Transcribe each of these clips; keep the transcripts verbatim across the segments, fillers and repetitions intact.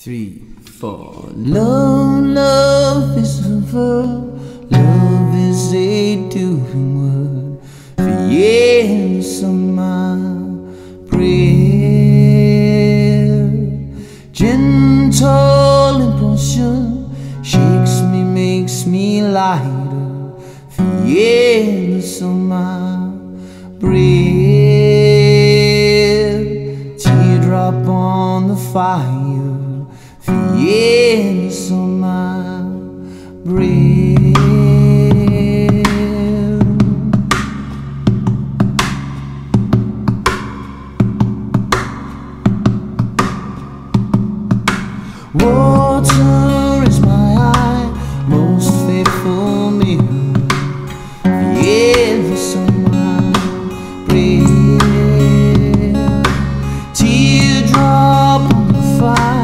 three, four. Love, love is a verb. Love is a doing word. For years of my prayer, gentle impulsion shakes me, makes me lighter. For years of my breath, teardrop on the fire. For years on my breath. Water is my eye, most faithful mirror. For years on my breath, teardrop on the fire.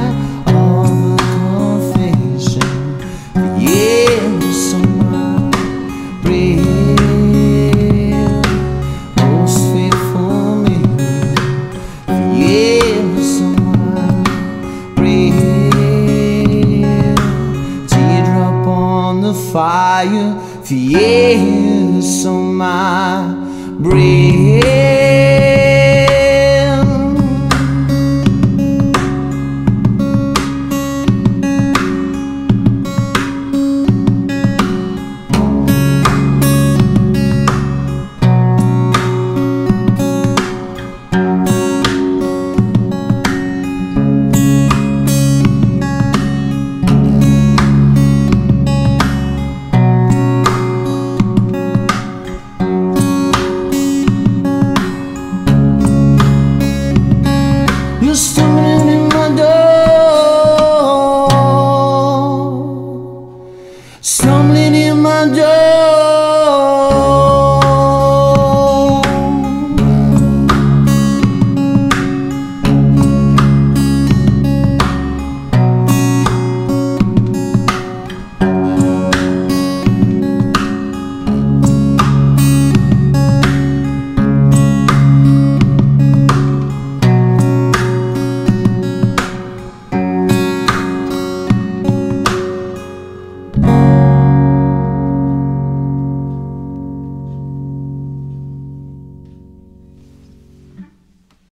Fire for years on my breath.